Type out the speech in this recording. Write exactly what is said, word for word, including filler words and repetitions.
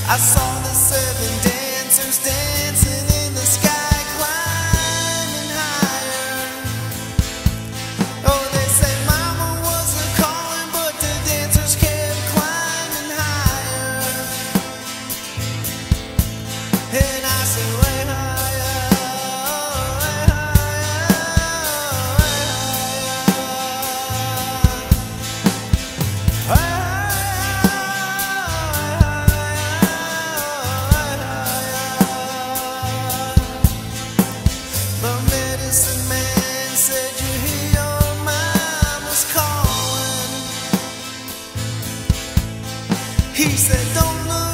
I saw the seven dancers dancing in the sky, climbing higher. Oh, they say mama wasn't calling, but the dancers kept climbing higher. And I said, way higher, way higher, way higher, way higher. My medicine man said you hear your mama's calling. He said don't look